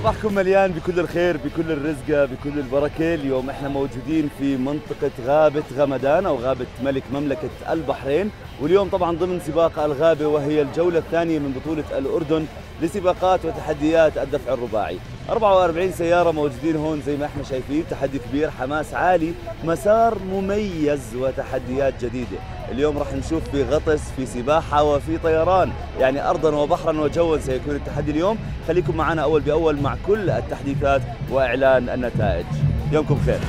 صباحكم مليان بكل الخير، بكل الرزقة، بكل البركة. اليوم احنا موجودين في منطقة غابة غمدان أو غابة ملك مملكة البحرين، واليوم طبعا ضمن سباق الغابة، وهي الجولة الثانية من بطولة الأردن لسباقات وتحديات الدفع الرباعي. 44 سيارة موجودين هون زي ما احنا شايفين، تحدي كبير، حماس عالي، مسار مميز وتحديات جديدة. اليوم راح نشوف في غطس، في سباحة، وفي طيران، يعني أرضا وبحرا وجوا سيكون التحدي اليوم. خليكم معنا أول بأول مع كل التحديثات وإعلان النتائج. يومكم خير.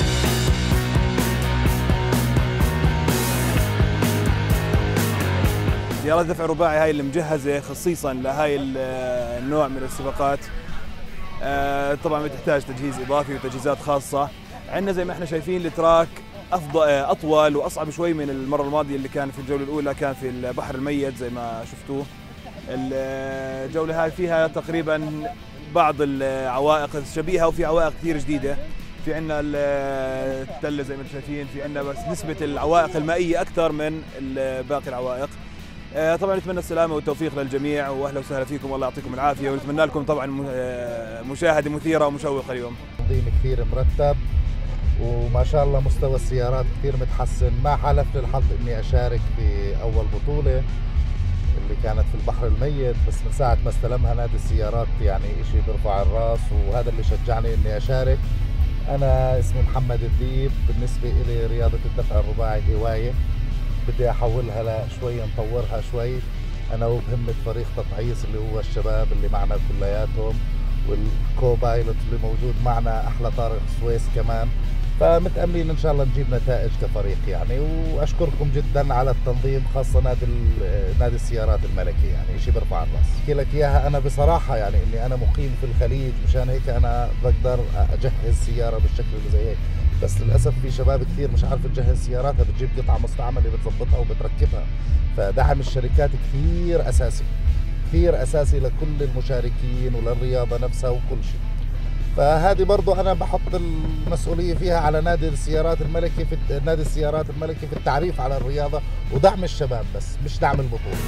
سيارات الدفع الرباعي هاي اللي مجهزة خصيصا لهاي النوع من السباقات. طبعا بتحتاج تجهيز إضافي وتجهيزات خاصة. عندنا زي ما احنا شايفين التراك أطول وأصعب شوي من المرة الماضية اللي كان في الجولة الأولى، كان في البحر الميت زي ما شفتوه. الجولة هاي فيها تقريبا بعض العوائق شبيهة وفي عوائق كثير جديدة. في عندنا التلة زي ما انتم شايفين، في عندنا بس نسبة العوائق المائية أكثر من باقي العوائق. طبعا نتمنى السلامة والتوفيق للجميع، واهلا وسهلا فيكم، والله يعطيكم العافية، ونتمنى لكم طبعا مشاهدة مثيرة ومشوقة اليوم. تنظيم كثير مرتب، وما شاء الله مستوى السيارات كثير متحسن. ما حالفني الحظ اني اشارك في اول بطولة اللي كانت في البحر الميت، بس من ساعة ما استلمها نادي السيارات يعني اشي برفع الراس، وهذا اللي شجعني اني اشارك. انا اسمي محمد الديب. بالنسبة الي رياضة الدفع الرباعي هواية، بدي احولها شوي، نطورها شوي. انا وبهمة فريق تطعيس اللي هو الشباب اللي معنا كلياتهم، والكوبايلوت اللي موجود معنا احلى طارق سويس كمان. فمتأملين ان شاء الله نجيب نتائج كفريق يعني. واشكركم جدا على التنظيم، خاصة نادي السيارات الملكي، يعني شيء برفع الراس. احكي لك اياها انا بصراحة، يعني اني انا مقيم في الخليج، مشان هيك انا بقدر اجهز سيارة بالشكل اللي زي هيك. بس للاسف في شباب كثير مش عارفة تجهز سياراتها، بتجيب قطعة مستعملة بتظبطها وبتركبها. فدعم الشركات كثير اساسي، كثير اساسي لكل المشاركين وللرياضة نفسها وكل شيء. فهذه برضو انا بحط المسؤوليه فيها على نادي السيارات الملكي، في التعريف على الرياضه ودعم الشباب، بس مش دعم البطوله.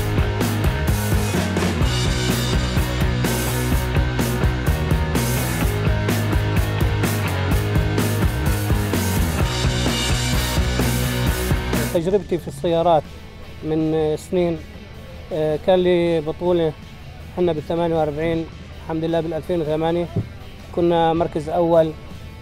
تجربتي في السيارات من سنين، كان لي بطوله احنا بال 48، الحمد لله بال 2008 كنا مركز أول.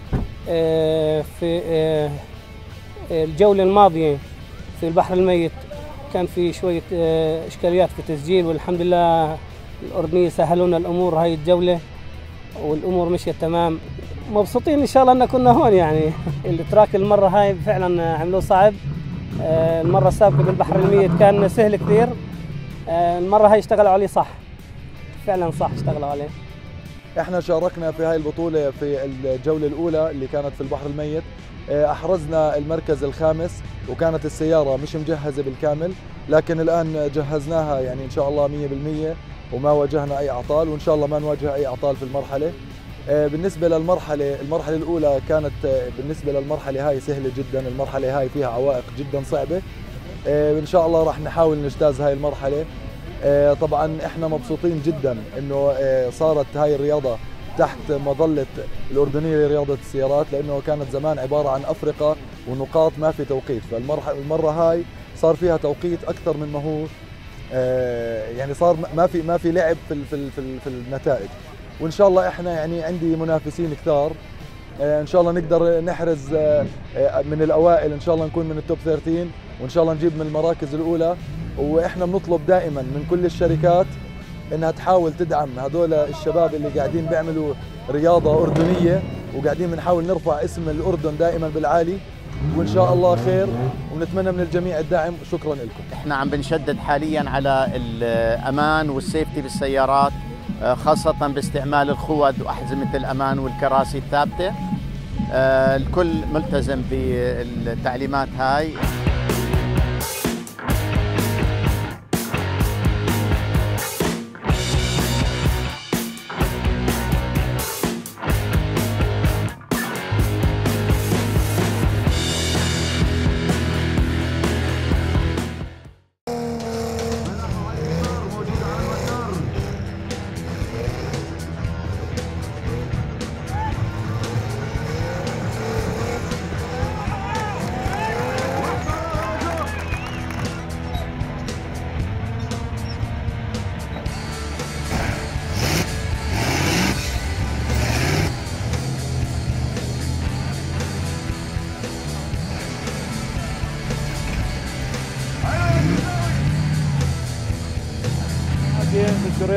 في الجولة الماضية في البحر الميت كان في شوية إشكاليات في التسجيل، والحمد لله الأردنية سهلوا لنا الأمور هاي الجولة والأمور مشيت تمام. مبسوطين إن شاء الله أن كنا هون يعني. التراك المرة هاي فعلا عملوه صعب. المرة السابقة بالبحر الميت كان سهل كثير. المرة هاي اشتغلوا عليه صح، فعلا صح اشتغلوا عليه. احنا شاركنا في هاي البطولة في الجولة الأولى اللي كانت في البحر الميت، أحرزنا المركز الخامس، وكانت السيارة مش مجهزة بالكامل، لكن الآن جهزناها يعني إن شاء الله 100%، وما واجهنا أي أعطال، وإن شاء الله ما نواجه أي أعطال في المرحلة. بالنسبة للمرحلة الأولى كانت بالنسبة للمرحلة هاي سهلة جدا. المرحلة هاي فيها عوائق جدا صعبة، إن شاء الله راح نحاول نجتاز هاي المرحلة. طبعا احنا مبسوطين جدا انه صارت هاي الرياضة تحت مظلة الأردنية لرياضة السيارات، لانه كانت زمان عبارة عن أفرقة ونقاط ما في توقيت. فالمرة هاي صار فيها توقيت اكثر من ما هو، يعني صار ما في لعب في النتائج. وان شاء الله احنا يعني عندي منافسين كثار، ان شاء الله نقدر نحرز من الاوائل، ان شاء الله نكون من التوب 13، وان شاء الله نجيب من المراكز الاولى. واحنا بنطلب دائما من كل الشركات انها تحاول تدعم هذول الشباب اللي قاعدين بيعملوا رياضة أردنية، وقاعدين بنحاول نرفع اسم الأردن دائما بالعالي، وإن شاء الله خير، ونتمنى من الجميع الدعم. شكرا لكم. احنا عم بنشدد حاليا على الأمان والسيفتي بالسيارات، خاصة باستعمال الخوذ وأحزمة الأمان والكراسي الثابتة. الكل ملتزم بالتعليمات هاي.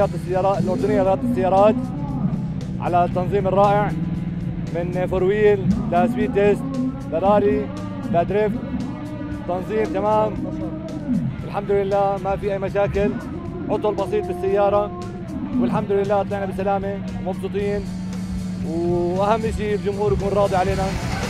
رياضة السيارات الأردنية لرياضة السيارات على التنظيم الرائع من فور ويل لسبيد تيست لرالي لدريفت، تنظيم تمام الحمد لله، ما في أي مشاكل، عطل بسيط بالسيارة والحمد لله طلعنا بسلامة ومبسوطين، وأهم شيء الجمهور يكون راضي علينا.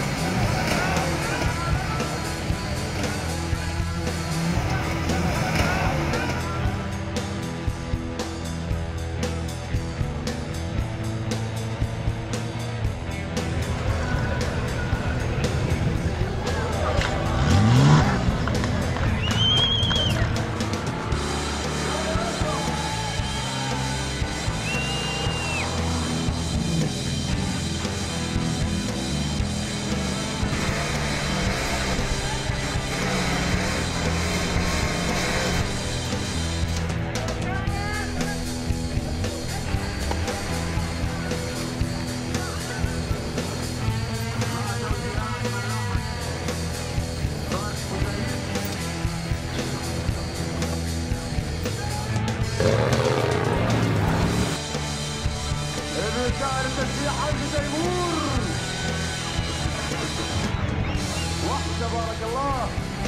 تبارك الله.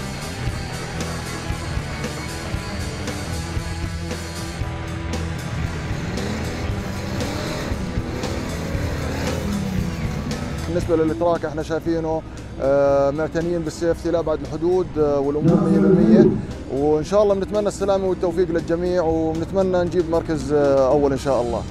بالنسبة للتراك احنا شايفينه معتنيين بالسيفتي لأبعد الحدود والأمور 100%، وإن شاء الله بنتمنى السلامة والتوفيق للجميع، وبنتمنى نجيب مركز أول إن شاء الله.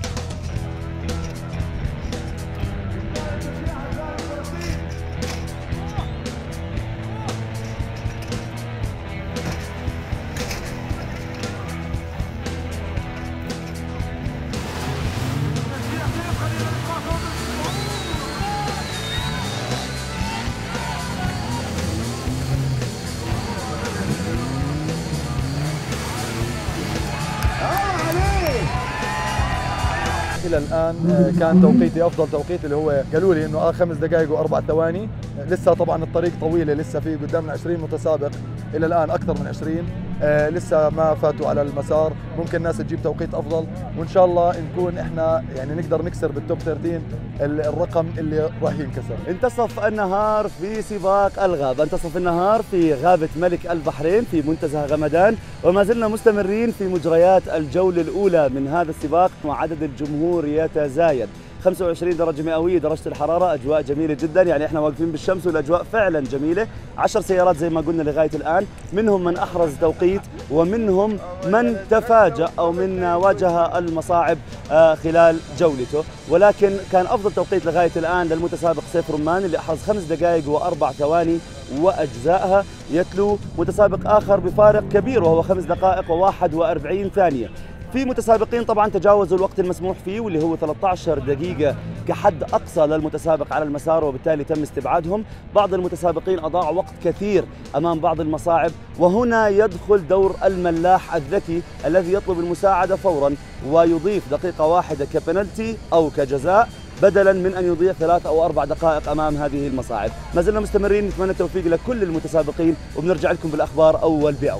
إلى الآن كان توقيتي أفضل توقيت، اللي هو قالوا لي إنه 5 دقائق و4 ثواني. لسه طبعا الطريق طويلة، لسه في قدامنا 20 متسابق، إلى الآن أكثر من 20 لسه ما فاتوا على المسار، ممكن الناس تجيب توقيت أفضل، وإن شاء الله نكون إحنا يعني نقدر نكسر بالتوب 13 الرقم اللي راح ينكسر. انتصف النهار في سباق الغابة، انتصف النهار في غابة ملك البحرين في منتزه غمدان، وما زلنا مستمرين في مجريات الجولة الأولى من هذا السباق، وعدد الجمهور يتزايد. 25 درجة مئوية درجة الحرارة، أجواء جميلة جدا، يعني احنا واقفين بالشمس والأجواء فعلا جميلة. 10 سيارات زي ما قلنا لغاية الآن، منهم من أحرز توقيت ومنهم من تفاجأ أو من واجه المصاعب خلال جولته، ولكن كان أفضل توقيت لغاية الآن للمتسابق سيف رمان اللي أحرز 5 دقائق و4 ثواني وأجزائها، يتلو متسابق آخر بفارق كبير وهو 5 دقائق و41 ثانية. في متسابقين طبعا تجاوزوا الوقت المسموح فيه واللي هو 13 دقيقة كحد أقصى للمتسابق على المسار، وبالتالي تم استبعادهم. بعض المتسابقين أضاعوا وقت كثير أمام بعض المصاعب، وهنا يدخل دور الملاح الذكي الذي يطلب المساعدة فورا ويضيف دقيقة واحدة كبنالتي أو كجزاء، بدلا من أن يضيع 3 أو 4 دقائق أمام هذه المصاعب. ما زلنا مستمرين، نتمنى التوفيق لكل المتسابقين، وبنرجع لكم بالأخبار أول بأول.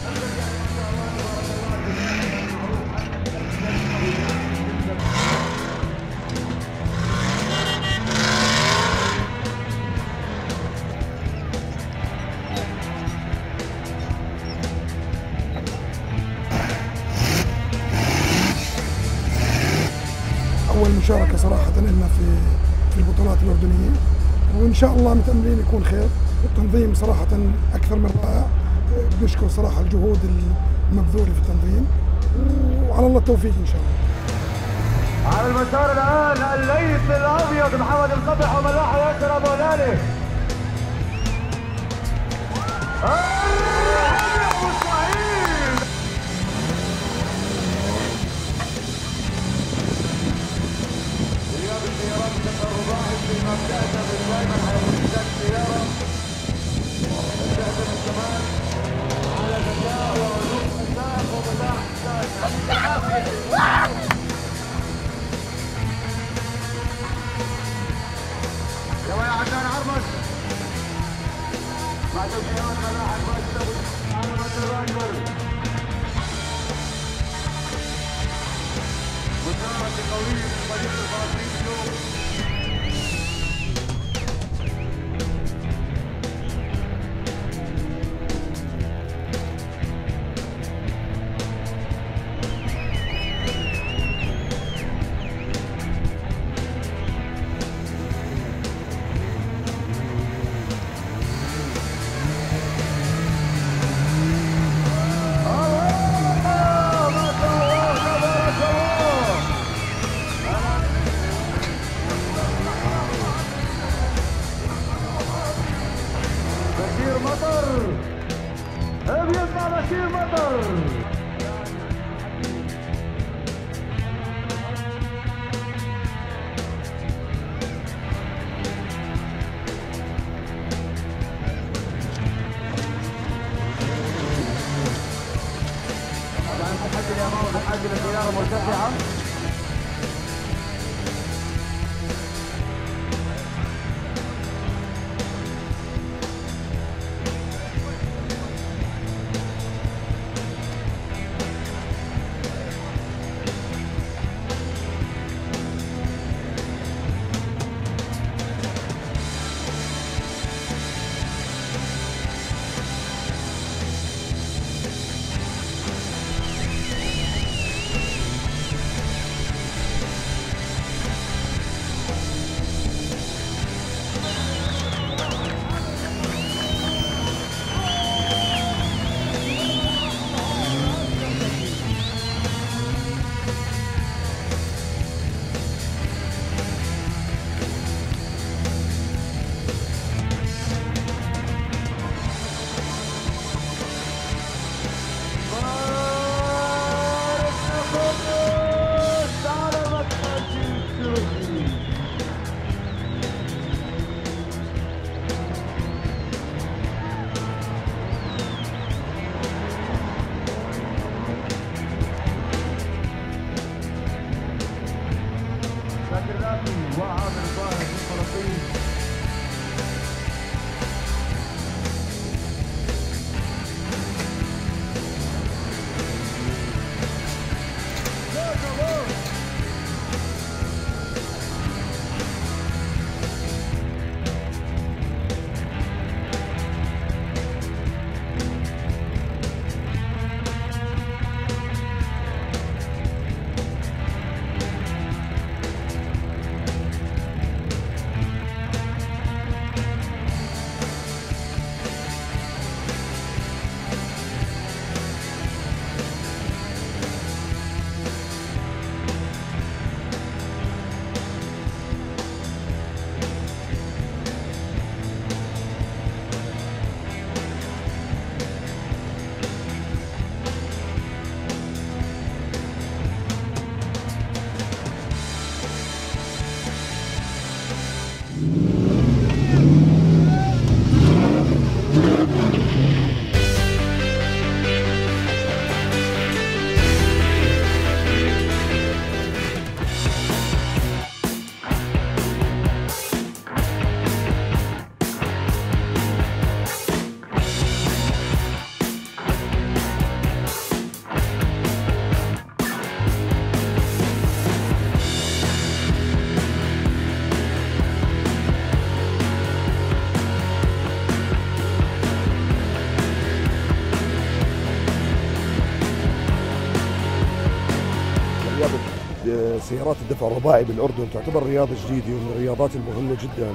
أول مشاركة صراحة لنا في البطولات الأردنية، وإن شاء الله متأملين يكون خير. التنظيم صراحة أكثر من رائع، بنشكر صراحة الجهود المبذولة في التنظيم، وعلى الله التوفيق إن شاء الله. على المسار الآن الليث الأبيض محمد القبح وملاحه ياسر أبو هلالي. سيارات الدفع الرباعي بالأردن تعتبر رياضة جديدة ومن الرياضات المهمة جدا.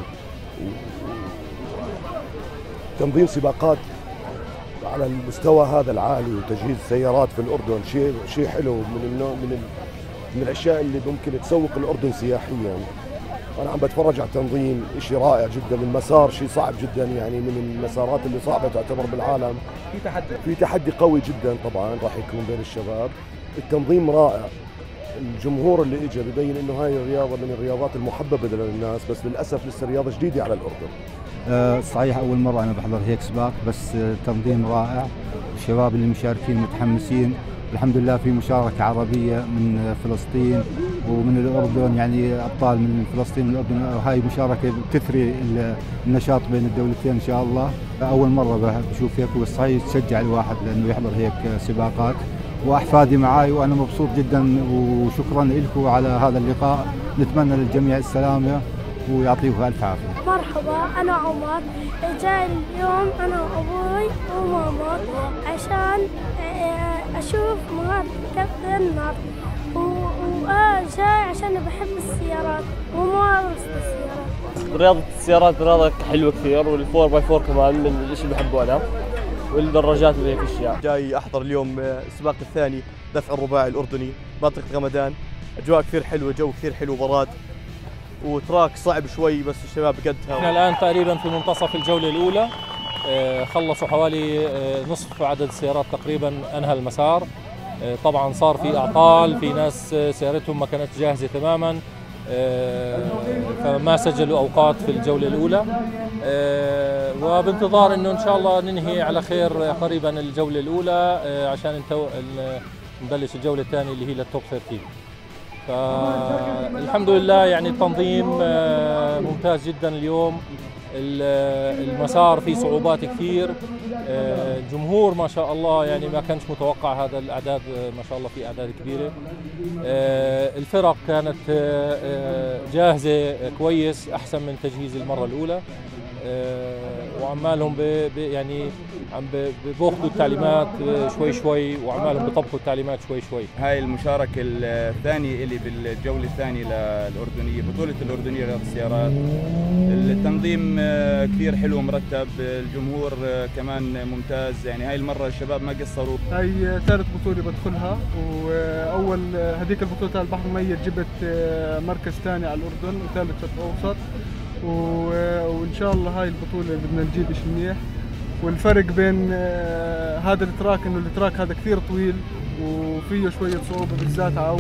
تنظيم سباقات على المستوى هذا العالي وتجهيز سيارات في الأردن شيء حلو، من النوع من الأشياء اللي ممكن تسوق الأردن سياحيا. أنا عم بتفرج على التنظيم، شيء رائع جدا. المسار شيء صعب جدا، يعني من المسارات اللي صعبة تعتبر بالعالم. في تحدي قوي جدا طبعا راح يكون بين الشباب. التنظيم رائع، الجمهور اللي اجى ببين انه هاي الرياضه من الرياضات المحببه للناس، بس للاسف لسه رياضه جديده على الاردن. صحيح اول مره انا بحضر هيك سباق، بس تنظيم رائع، الشباب اللي مشاركين متحمسين. الحمد لله في مشاركه عربيه من فلسطين ومن الاردن، يعني ابطال من فلسطين والاردن، وهاي مشاركه بتثري النشاط بين الدولتين ان شاء الله. اول مره بشوف هيك، والصحيح تشجع الواحد لانه يحضر هيك سباقات، وأحفادي معاي، وأنا مبسوط جدا وشكرا لكم على هذا اللقاء. نتمنى للجميع السلامة ويعطيكم ألف عافية. مرحبا، أنا عمر، جاي اليوم أنا وأبوي وماما عشان أشوف مهارة كابتن النار، وجاي عشان بحب السيارات وممارسة السيارات. رياضة السيارات رياضة حلوة كثير، والفور باي فور كمان من الشيء اللي بحبه أنا، والدراجات وهيك أشياء. جاي أحضر اليوم السباق الثاني دفع الرباعي الأردني منطقة غمدان. أجواء كثير حلوة، جو كثير حلو، براد وتراك صعب شوي بس الشباب قدها. احنا الآن تقريبا في منتصف الجولة الأولى، خلصوا حوالي نصف عدد السيارات تقريبا، أنهى المسار. طبعا صار في أعطال، في ناس سيارتهم ما كانت جاهزة تماما، فما سجلوا أوقات في الجولة الأولى، وبانتظار أنه إن شاء الله ننهي على خير قريبا الجولة الأولى عشان نبلش الجولة الثانية اللي هي للتوب 13. فالحمد لله يعني التنظيم ممتاز جدا اليوم. المسار فيه صعوبات كثير، الجمهور ما شاء الله يعني ما كانش متوقع هذا الأعداد، ما شاء الله في أعداد كبيرة. الفرق كانت جاهزة كويس، أحسن من تجهيز المرة الأولى، وعمالهم يعني عم بياخذوا التعليمات شوي شوي، وعمالهم بيطبقوا التعليمات شوي شوي. هاي المشاركة الثانية اللي بالجولة الثانية للأردنية، بطولة الأردنية رياض السيارات. التنظيم كثير حلو ومرتب، الجمهور كمان ممتاز، يعني هاي المرة الشباب ما قصروا. هاي ثالث بطولة بدخلها، وأول هذيك البطولة تاع البحر الميت جبت مركز ثاني على الأردن وثالث شرق أوسط، وإن شاء الله هاي البطولة بدنا نجيب شيء منيح. والفرق بين هذا التراك انه التراك هذا كثير طويل وفيه شوية صعوبة بالذات على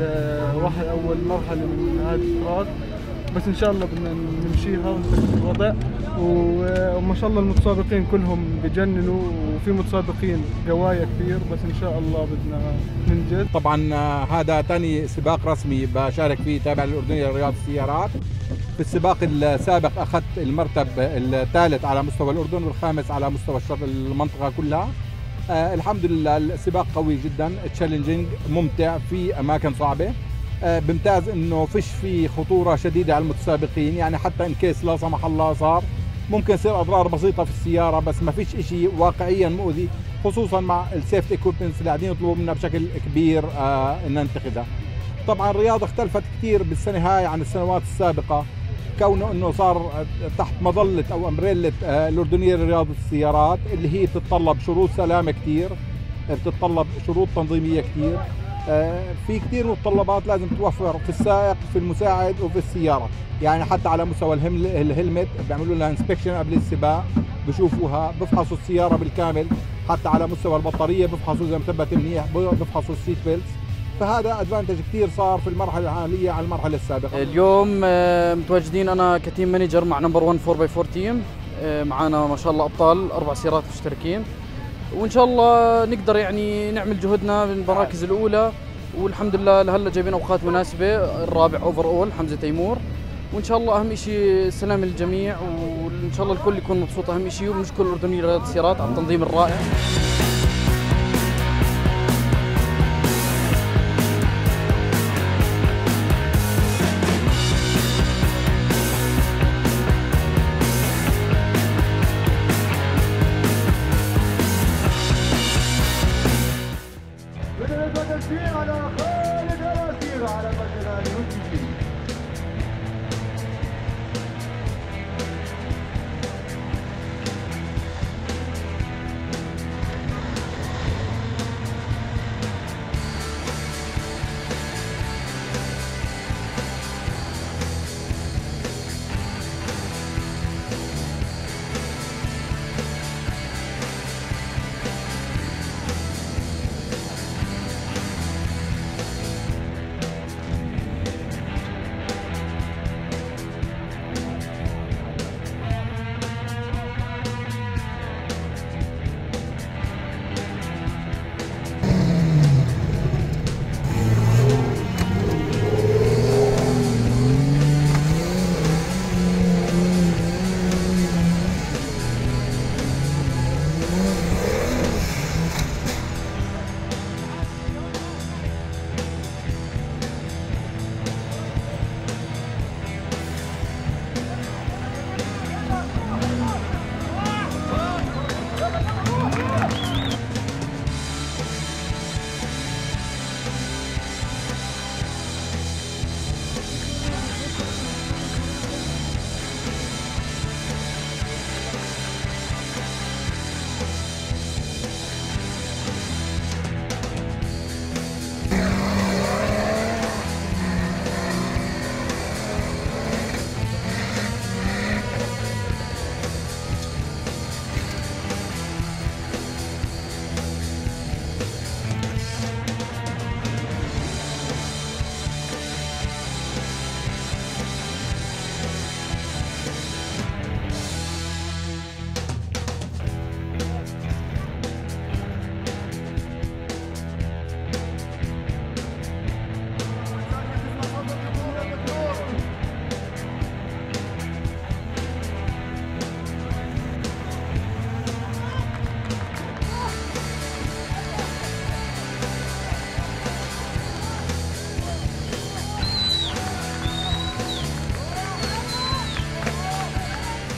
أول مرحلة من هذا التراك، بس إن شاء الله بدنا نمشيها ونسجل الوضع. وما شاء الله المتسابقين كلهم بجننوا، وفي متسابقين قوايا كثير، بس إن شاء الله بدنا ننجز. طبعا هذا ثاني سباق رسمي بشارك فيه تابع للأردنية لرياض السيارات. في السباق السابق أخذت المرتب الثالث على مستوى الأردن والخامس على مستوى المنطقة كلها. الحمد لله السباق قوي جدا، تشالنجينج، ممتع، في أماكن صعبة. بمتاز انه فيش في خطوره شديده على المتسابقين، يعني حتى ان كيس لا سمح الله صار ممكن يصير اضرار بسيطه في السياره، بس ما فيش شيء واقعيا مؤذي، خصوصا مع السيفتي ايكويبمنتس اللي قاعدين يطلبوا منا بشكل كبير ان ننتقدها. طبعا الرياضه اختلفت كثير بالسنه هاي عن السنوات السابقه، كونه انه صار تحت مظله او امبريلا الاردنيه لرياضه السيارات، اللي هي بتتطلب شروط سلامه كثير، بتتطلب شروط تنظيميه كثير، في كثير متطلبات لازم توفر في السائق، في المساعد، وفي السياره. يعني حتى على مستوى الهلمت بيعملوا لها انسبكشن قبل السباق، بشوفوها، بفحصوا السياره بالكامل، حتى على مستوى البطاريه بفحصوا اذا مثبت منيح، بفحصوا السيت بيلتس. فهذا ادفانتج كثير صار في المرحله الحاليه على المرحله السابقه. اليوم متواجدين انا كتيم مانجر مع نمبر 1 4x4 تيم، معنا ما شاء الله ابطال 4 سيارات مشتركين، وان شاء الله نقدر يعني نعمل جهدنا بالمراكز الاولى، والحمد لله لهلا جايبين اوقات مناسبه. الرابع اوفر اول حمزه تيمور، وان شاء الله اهم شيء السلام للجميع، وان شاء الله الكل يكون مبسوط. اهم شيء ونشكر الاردنيه لرياض السيارات على التنظيم الرائع.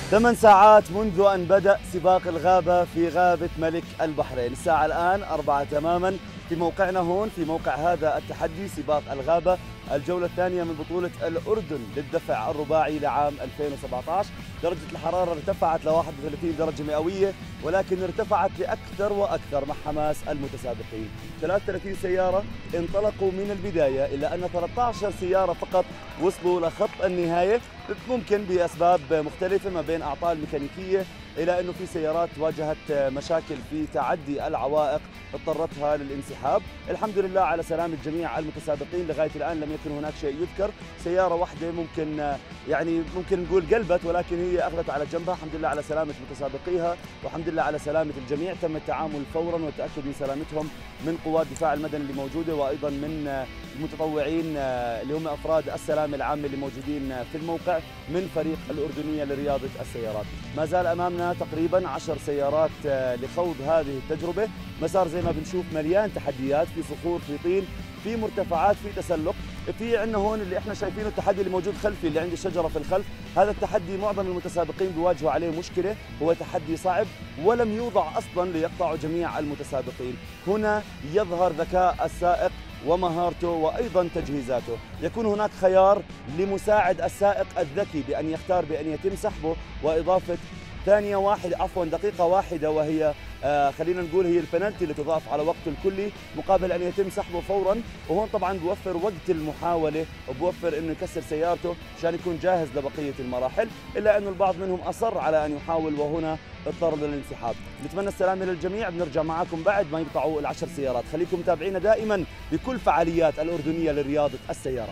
8 ساعات منذ أن بدأ سباق الغابة في غابة ملك البحرين. الساعة الآن 4 تماما في موقعنا هون في موقع هذا التحدي سباق الغابة، الجولة الثانية من بطولة الأردن للدفع الرباعي لعام 2017. درجة الحرارة ارتفعت ل 31 درجة مئوية، ولكن ارتفعت لأكثر وأكثر مع حماس المتسابقين. 33 سيارة انطلقوا من البداية، إلا أن 13 سيارة فقط وصلوا لخط النهاية، ممكن بأسباب مختلفة ما بين أعطال ميكانيكية إلى أنه في سيارات واجهت مشاكل في تعدي العوائق اضطرتها للانسحاب. الحمد لله على سلامة جميع المتسابقين، لغاية الآن لم يكن هناك شيء يذكر. سيارة واحدة ممكن نقول قلبت، ولكن هي أخذت على جنبها. الحمد لله على سلامة متسابقيها، والحمد لله على سلامة الجميع. تم التعامل فورا والتأكد من سلامتهم من قوات الدفاع المدني اللي موجودة، وأيضا من المتطوعين اللي هم أفراد السلامة العامة اللي موجودين في الموقع من فريق الأردنية لرياضة السيارات. ما زال أمامنا تقريبا 10 سيارات لخوض هذه التجربة. مسار زي ما بنشوف مليان تحديات، في صخور، في طين، في مرتفعات، في تسلق. في عندنا هون اللي احنا شايفينه التحدي اللي موجود خلفي اللي عند الشجرة في الخلف. هذا التحدي معظم المتسابقين بيواجهوا عليه مشكلة، هو تحدي صعب ولم يوضع أصلا ليقطعوا جميع المتسابقين. هنا يظهر ذكاء السائق ومهارته وأيضا تجهيزاته. يكون هناك خيار لمساعد السائق الذكي بأن يختار بأن يتم سحبه وإضافة دقيقة واحدة، وهي خلينا نقول هي البنالتي اللي تضاف على وقته الكلي مقابل أن يتم سحبه فورا. وهون طبعا بوفر وقت المحاولة وبوفر أنه يكسر سيارته عشان يكون جاهز لبقية المراحل، إلا أنه البعض منهم أصر على أن يحاول وهنا اضطر للانسحاب. نتمنى السلامة للجميع. بنرجع معاكم بعد ما يقطعوا ال10 سيارات. خليكم متابعينا دائما بكل فعاليات الأردنية لرياضة السيارات.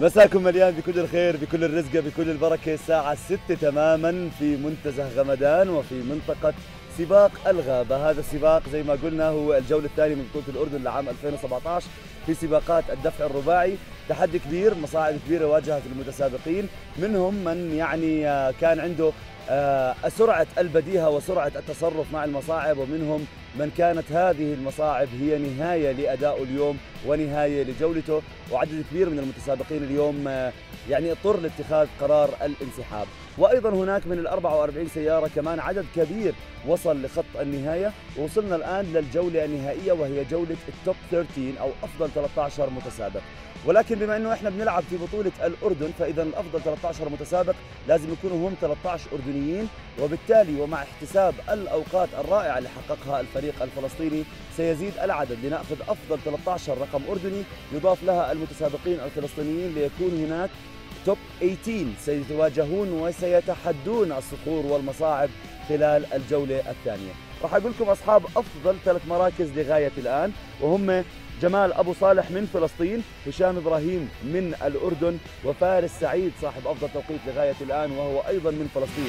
مساكم مليان بكل الخير بكل الرزق بكل البركة. الساعة 6 تماما في منتزه غمدان وفي منطقة سباق الغابة. هذا السباق زي ما قلنا هو الجولة الثانية من بطولة الأردن لعام 2017 في سباقات الدفع الرباعي. تحدي كبير، مصاعب كبيرة واجهت المتسابقين، منهم من يعني كان عنده سرعة البديهة وسرعة التصرف مع المصاعب، ومنهم من كانت هذه المصاعب هي نهاية لأدائه اليوم ونهاية لجولته. وعدد كبير من المتسابقين اليوم يعني اضطر لاتخاذ قرار الانسحاب. وأيضا هناك من 44 سيارة كمان عدد كبير وصل لخط النهاية. ووصلنا الآن للجولة النهائية وهي جولة التوب 13 أو أفضل 13 متسابق. ولكن بما أنه إحنا بنلعب في بطولة الأردن، فإذا الأفضل 13 متسابق لازم يكونوا هم 13 أردنيين، وبالتالي ومع احتساب الأوقات الرائعة اللي حققها الفريق الفلسطيني سيزيد العدد لنأخذ أفضل 13 رقم أردني يضاف لها المتسابقين الفلسطينيين ليكون هناك توب 18 سيتواجهون وسيتحدون الصخور والمصاعب خلال الجولة الثانية. راح أقول لكم أصحاب أفضل 3 مراكز لغاية الآن، وهم جمال أبو صالح من فلسطين، هشام إبراهيم من الأردن، وفارس سعيد صاحب أفضل توقيت لغاية الآن وهو أيضا من فلسطين.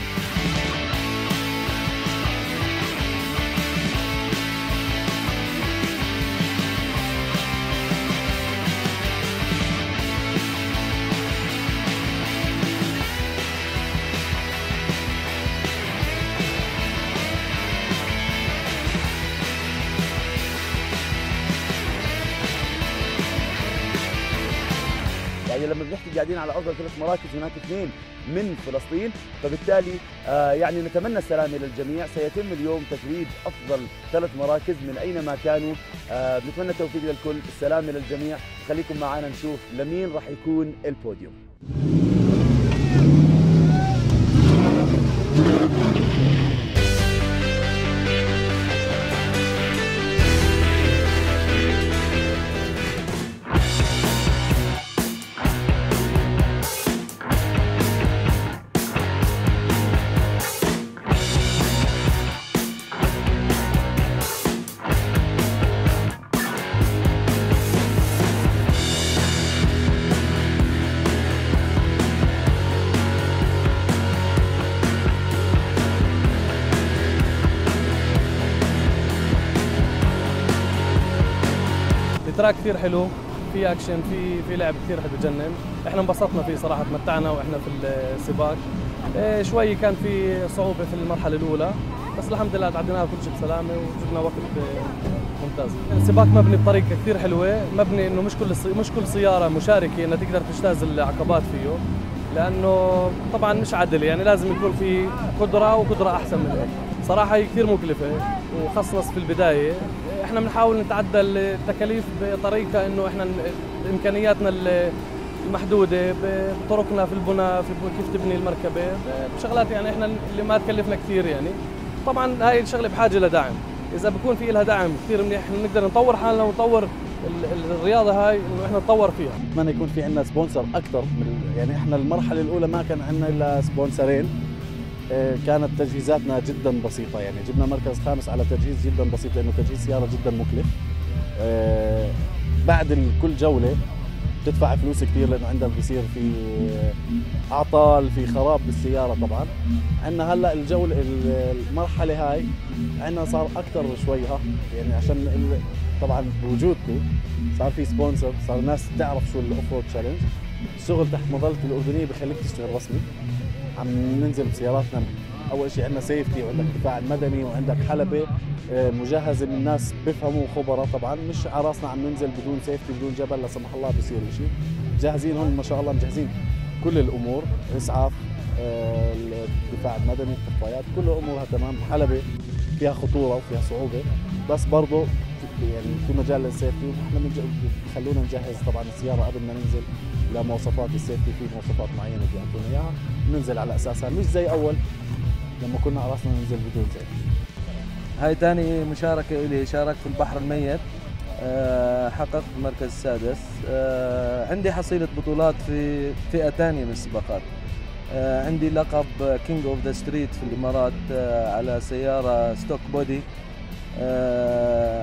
يعني لما بنحكي قاعدين على افضل 3 مراكز هناك 2 من فلسطين، فبالتالي يعني نتمنى السلامه للجميع. سيتم اليوم تتويج افضل 3 مراكز من اينما كانوا. بنتمنى التوفيق للكل، السلامه للجميع. خليكم معنا نشوف لمين راح يكون البوديوم. التراك كثير حلو، في اكشن، في لعب كثير حلو بجنن. احنا انبسطنا فيه صراحه، تمتعنا واحنا في السباق. شوي كان في صعوبه في المرحله الاولى، بس الحمد لله تعديناها كل شيء بسلامه وجبنا وقت ممتاز. السباق مبني بطريقه كثير حلوه، مبني انه مش كل سياره مشاركه انها تقدر تجتاز العقبات فيه، لانه طبعا مش عدل، يعني لازم يكون في قدره وقدره احسن من هيك. صراحه هي كثير مكلفه وخصص في البدايه. احنا بنحاول نتعدى التكاليف بطريقه انه احنا امكانياتنا المحدوده بطرقنا في البناء، في كيف تبني المركبه، بشغلات يعني احنا اللي ما تكلفنا كثير. يعني طبعا هاي الشغله بحاجه لدعم، اذا بكون في لها دعم كثير منيح نقدر نطور حالنا ونطور الرياضه هاي، انه احنا نتطور فيها. اتمنى يكون في عندنا سبونسر اكثر من، يعني احنا المرحله الاولى ما كان عندنا الا سبونسرين. كانت تجهيزاتنا جدا بسيطه، يعني جبنا مركز خامس على تجهيز جدا بسيط، لانه تجهيز سياره جدا مكلف. بعد كل جوله بتدفع فلوس كثير، لانه عندنا بيصير في اعطال، في خراب بالسياره. طبعا عندنا هلا الجوله المرحله هاي عندنا صار اكثر شوي، يعني عشان طبعا بوجودكم صار في سبونسر، صار الناس تعرف شو الاوف رود تشالنج. الشغل تحت مظله الاردنيه بخليك تشتغل رسمي. عم ننزل بسياراتنا، اول شيء عندنا سيفتي، وعندك الدفاع المدني، وعندك حلبه مجهزه من ناس بيفهموا خبراء. طبعا مش على راسنا عم ننزل بدون سيفتي بدون جبل لا سمح الله بيصير شيء. جاهزين هون ما شاء الله، مجهزين كل الامور، اسعاف، الدفاع المدني، الطفايات، كل امورها تمام. حلبه فيها خطوره وفيها صعوبه، بس برضه يعني في مجال للسيفتي، ونحن بخلونا نجهز طبعا السياره قبل ما ننزل لمواصفات السيفتي. في مواصفات معينه بيعطونا اياها ننزل على اساسها، مش زي اول لما كنا على راسنا ننزل بدون زيت. هاي ثاني مشاركه لي، شاركت في البحر الميت، حققت المركز السادس. عندي حصيله بطولات في فئه ثانيه من السباقات. عندي لقب كينج اوف ذا ستريت في الامارات على سياره ستوك بودي،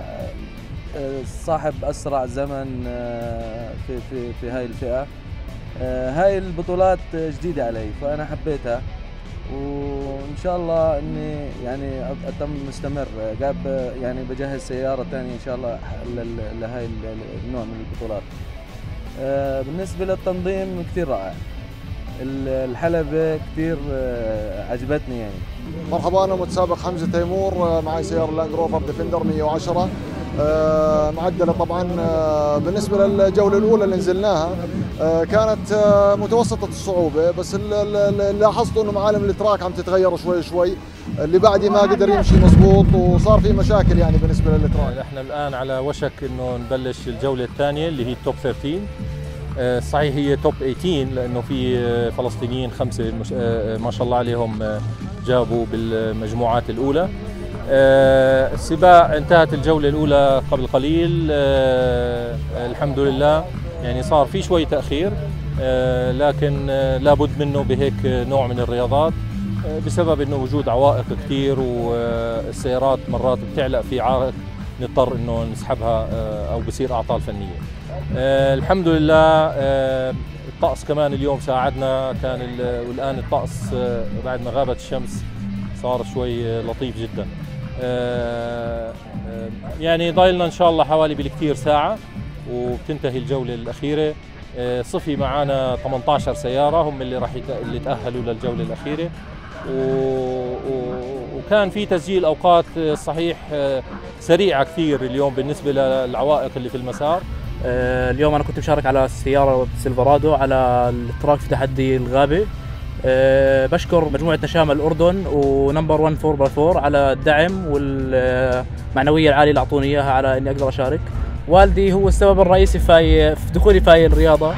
صاحب اسرع زمن في هاي الفئه. هاي البطولات جديدة علي فأنا حبيتها، وإن شاء الله إني يعني أتم مستمر. يعني بجهز سيارة ثانية إن شاء الله لهاي النوع من البطولات. بالنسبة للتنظيم كثير رائع، الحلبة كثير عجبتني يعني. مرحبا، أنا متسابق حمزة تيمور، معي سيارة لاند روفر ديفندر 110 معدلة طبعا. بالنسبة للجولة الأولى اللي نزلناها كانت متوسطة الصعوبة، بس اللي لاحظته إنه معالم التراك عم تتغير شوي شوي، اللي بعدي ما قدر يمشي مضبوط وصار في مشاكل يعني بالنسبة للتراك. احنا الآن على وشك إنه نبلش الجولة الثانية اللي هي التوب 13. صحيح هي توب 18 لأنه في فلسطينيين 5 ما شاء الله عليهم جابوا بالمجموعات الأولى. السباق انتهت الجولة الأولى قبل قليل، الحمد لله. يعني صار في شوي تأخير، لكن لابد منه بهيك نوع من الرياضات، بسبب انه وجود عوائق كثير والسيارات مرات بتعلق في عائق نضطر انه نسحبها او بصير اعطال فنية. الحمد لله. الطقس كمان اليوم ساعدنا، كان والآن الطقس بعد ما غابت الشمس صار شوي لطيف جدا. يعني ضايلنا ان شاء الله حوالي بالكثير ساعة وبتنتهي الجولة الأخيرة. صفي معنا 18 سيارة هم اللي تأهلوا للجولة الأخيرة، وكان في تسجيل أوقات صحيح سريعة كثير اليوم بالنسبة للعوائق اللي في المسار. اليوم أنا كنت مشارك على سيارة سيلفرادو على التراك في تحدي الغابة. بشكر مجموعة نشامة الأردن ونمبر 1 4x4 على الدعم والمعنوية العالية اللي أعطوني إياها على إني أقدر أشارك. والدي هو السبب الرئيسي في دخولي في هاي الرياضة.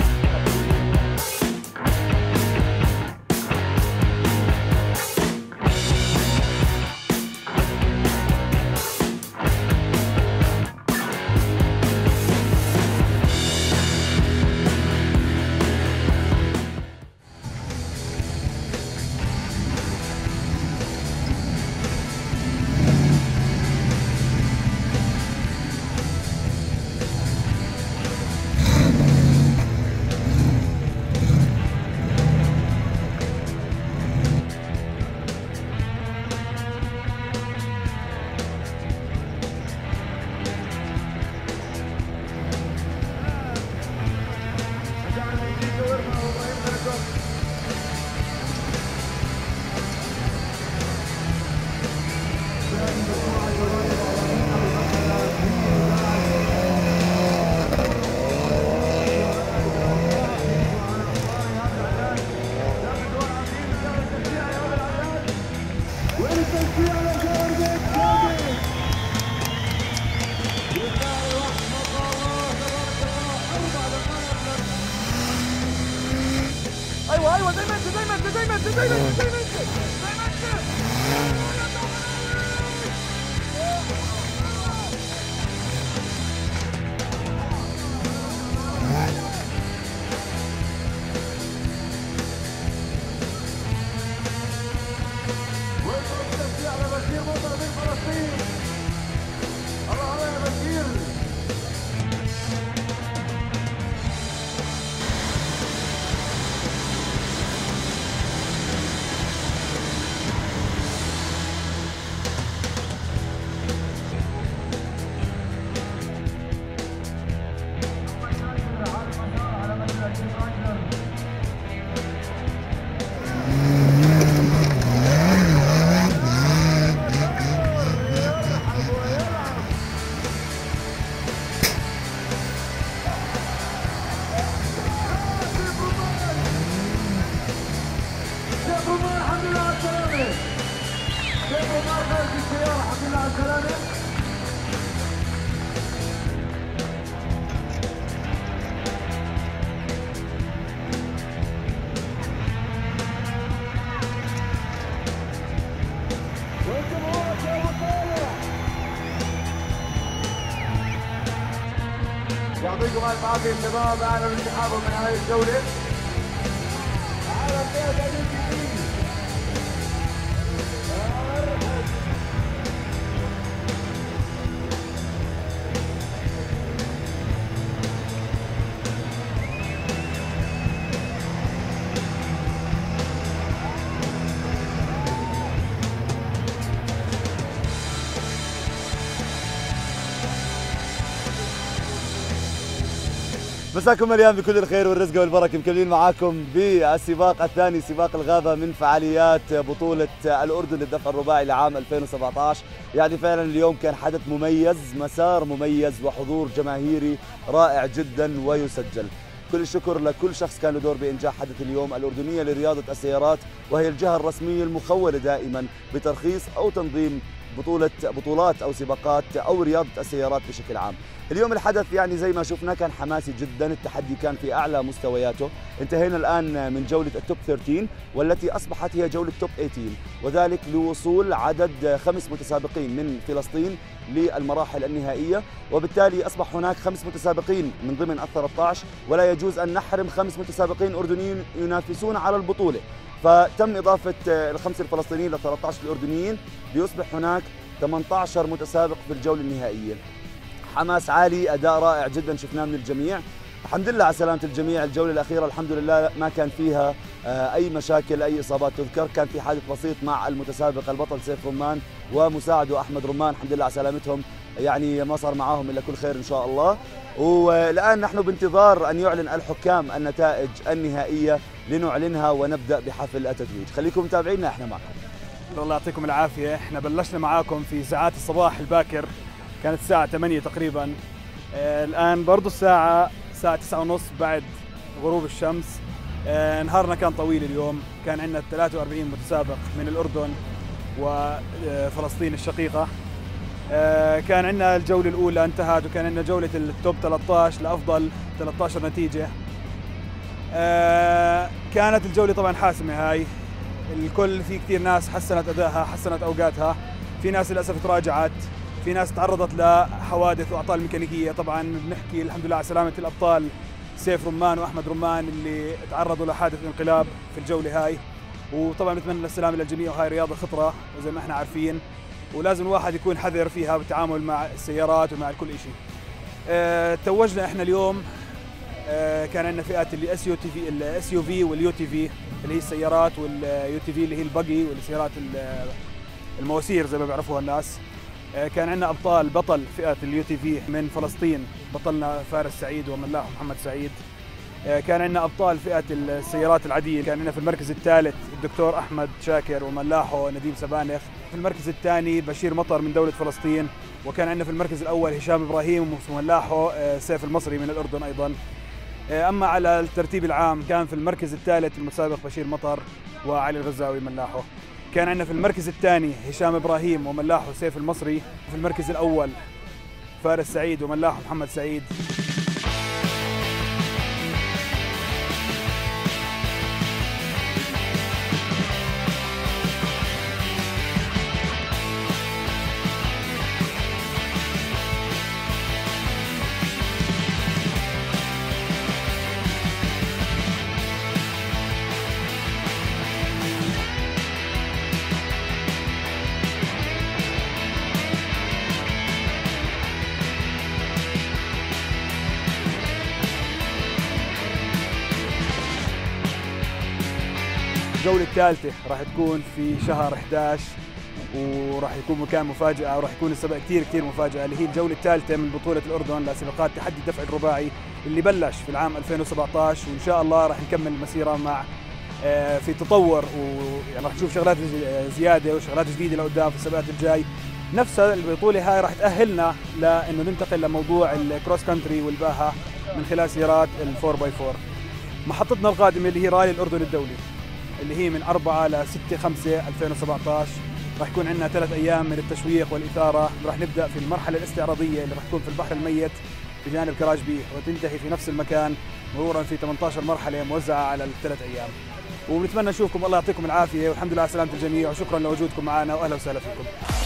ايوه زي ما انت يعطيكم الف عافيه شباب، اهلا وسهلا من هاي الجوله. تعالوا فيها جديد جديد. مساكم مليان بكل الخير والرزق والبركه. مكملين معاكم بالسباق الثاني، سباق الغابه من فعاليات بطوله الاردن للدفع الرباعي لعام 2017. يعني فعلا اليوم كان حدث مميز، مسار مميز وحضور جماهيري رائع جدا ويسجل. كل الشكر لكل شخص كان له دور بإنجاح حدث اليوم. الأردنية لرياضة السيارات وهي الجهة الرسمية المخولة دائما بترخيص أو تنظيم بطولات أو سباقات أو رياضة السيارات بشكل عام. اليوم الحدث يعني زي ما شفنا كان حماسي جدا، التحدي كان في أعلى مستوياته. انتهينا الآن من جولة التوب 13 والتي أصبحت هي جولة توب 18، وذلك لوصول عدد 5 متسابقين من فلسطين للمراحل النهائية، وبالتالي أصبح هناك 5 متسابقين من ضمن ال13، ولا يجوز أن نحرم 5 متسابقين أردنيين ينافسون على البطولة. فتم إضافة ال5 الفلسطينيين ل13 الأردنيين ليصبح هناك 18 متسابق في الجولة النهائية. حماس عالي، أداء رائع جدا شفناه من الجميع. الحمد لله على سلامة الجميع. الجولة الأخيرة الحمد لله ما كان فيها أي مشاكل، أي إصابات تذكر. كان في حادث بسيط مع المتسابق البطل سيف رمان ومساعده أحمد رمان، الحمد لله على سلامتهم، يعني ما صار معاهم إلا كل خير إن شاء الله. والآن نحن بانتظار أن يعلن الحكام النتائج النهائية لنعلنها ونبدأ بحفل التتويج. خليكم متابعينا، احنا معكم. الله يعطيكم العافية. احنا بلشنا معاكم في ساعات الصباح الباكر، كانت الساعة 8 تقريبا. الآن برضو الساعة 9:30 بعد غروب الشمس. نهارنا كان طويل اليوم، كان عندنا 43 متسابق من الأردن وفلسطين الشقيقة. كان عندنا الجولة الأولى انتهت، وكان عندنا جولة التوب 13 لأفضل 13 نتيجة. كانت الجولة طبعا حاسمة هاي، الكل في كثير ناس حسنت أدائها، حسنت أوقاتها، في ناس للأسف تراجعت، في ناس تعرضت لحوادث وأعطال ميكانيكية. طبعا بنحكي الحمد لله على سلامة الأبطال سيف رمان وأحمد رمان اللي تعرضوا لحادث انقلاب في الجولة هاي، وطبعا نتمنى السلامة للجميع. وهاي رياضة خطرة وزي ما احنا عارفين، ولازم الواحد يكون حذر فيها بالتعامل مع السيارات ومع كل شيء. توجنا احنا اليوم، كان عندنا فئات اللي الاس يو في واليو تي في اللي هي السيارات، واليو تي في اللي هي البقي والسيارات المواسير زي ما بيعرفوها الناس. كان عندنا بطل فئة اليو تي في من فلسطين، بطلنا فارس سعيد وملاحه محمد سعيد. كان عندنا أبطال فئة السيارات العادية، كان عندنا في المركز الثالث الدكتور أحمد شاكر وملاحه نديم سبانخ. في المركز الثاني بشير مطر من دولة فلسطين. وكان عندنا في المركز الأول هشام إبراهيم وملاحه سيف المصري من الأردن أيضا. أما على الترتيب العام كان في المركز الثالث المتسابق بشير مطر وعلي الغزاوي ملاحه. كان عندنا في المركز الثاني هشام إبراهيم وملاحه سيف المصري. في المركز الأول فارس سعيد وملاحه محمد سعيد. الجولة الثالثة راح تكون في شهر 11، وراح يكون مكان مفاجأة، وراح يكون السباق كثير مفاجأة، اللي هي الجولة الثالثة من بطولة الأردن لسباقات تحدي الدفع الرباعي اللي بلش في العام 2017. وإن شاء الله راح نكمل المسيرة مع في تطور، ويعني راح نشوف شغلات زيادة وشغلات جديدة لقدام في السباقات الجاي. نفس البطولة هاي راح تأهلنا لأنه ننتقل لموضوع الكروس كانتري والباهة من خلال سيارات ال4 باي 4. محطتنا القادمة اللي هي رالي الأردن الدولي، اللي هي من 4 ل 6/5/2017. راح يكون عندنا 3 أيام من التشويق والإثارة. راح نبدأ في المرحلة الاستعراضية اللي راح تكون في البحر الميت بجانب كراج بي، وتنتهي في نفس المكان مرورا في 18 مرحلة موزعة على ال3 أيام. ونتمنى نشوفكم، الله يعطيكم العافية، والحمد لله على سلامة الجميع، وشكرا لوجودكم معنا، وأهلا وسهلا فيكم.